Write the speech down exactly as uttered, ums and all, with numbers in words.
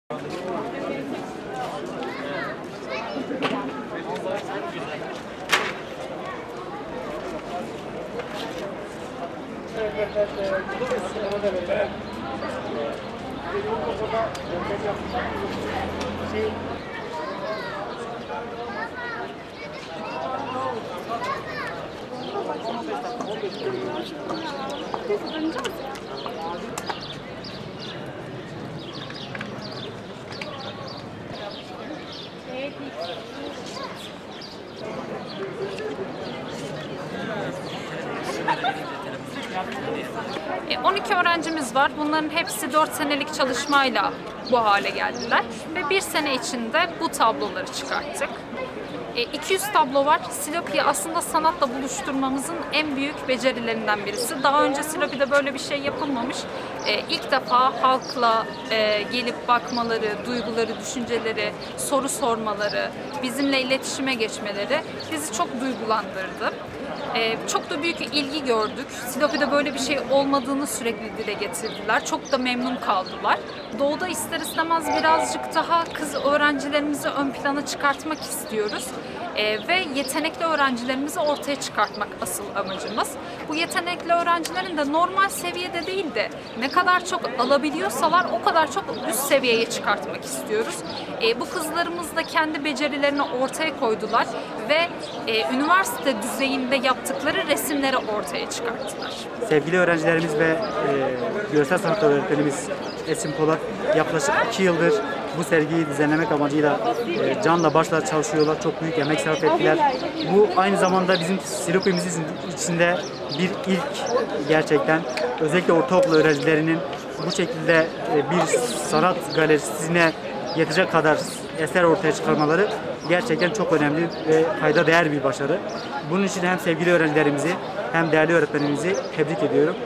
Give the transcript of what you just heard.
on iki öğrencimiz var. Bunların hepsi dört senelik çalışmayla bu hale geldiler. Ve bir sene içinde bu tabloları çıkarttık. iki yüz tablo var. Silopi'yi aslında sanatla buluşturmamızın en büyük becerilerinden birisi. Daha önce Silopi'de böyle bir şey yapılmamış. İlk defa halkla gelip bakmaları, duyguları, düşünceleri, soru sormaları, bizimle iletişime geçmeleri bizi çok duygulandırdı. Ee, çok da büyük ilgi gördük. Silopi'de böyle bir şey olmadığını sürekli dile getirdiler. Çok da memnun kaldılar. Doğu'da ister istemez birazcık daha kız öğrencilerimizi ön plana çıkartmak istiyoruz. Ee, ve yetenekli öğrencilerimizi ortaya çıkartmak asıl amacımız. Bu yetenekli öğrencilerin de normal seviyede değil de ne kadar çok alabiliyorsalar o kadar çok üst seviyeye çıkartmak istiyoruz. Ee, bu kızlarımız da kendi becerilerini ortaya koydular ve e, üniversite düzeyinde yaptıkları resimleri ortaya çıkarttılar. Sevgili öğrencilerimiz ve e, görsel sanat öğretmenimiz Esin Polat yaklaşık iki yıldır bu sergiyi düzenlemek amacıyla e, canla başla çalışıyorlar. Çok büyük emek sarf ettiler. Bu aynı zamanda bizim Silopi'mizin içinde bir ilk gerçekten. Özellikle ortaokul öğrencilerinin bu şekilde e, bir sanat galerisine yetecek kadar eser ortaya çıkarmaları gerçekten çok önemli ve kayda değer bir başarı. Bunun için hem sevgili öğrencilerimizi hem değerli öğretmenimizi tebrik ediyorum.